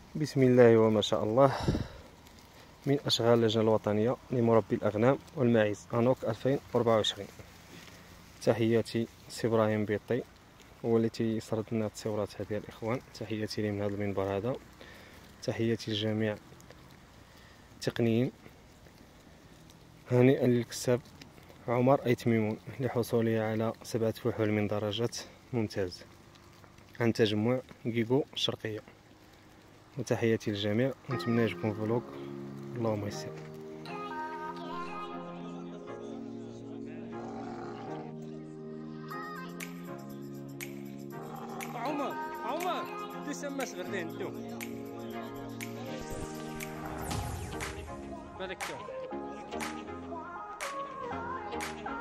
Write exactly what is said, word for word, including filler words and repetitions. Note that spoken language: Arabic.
بسم الله وما شاء الله. من أشغال اللجنة الوطنية لمربي الأغنام والماعز أنوك ألفين وأربعة وعشرين. تحياتي سي إبراهيم بيطي، هو التي يسرد لنا التصويرات هذه الإخوان. تحياتي لي من هذا المنبر هذا. تحياتي لجميع التقنيين. هنيئا للكساب عمر أيت ميمون لحصوله على سبعة فحول من درجة ممتاز عن تجمع جيجو الشرقية. وتحياتي للجميع، ونتمنى يعجبكم فلوق. اللهم يسر. عمر عمر تسمى صغرين تو بالك تو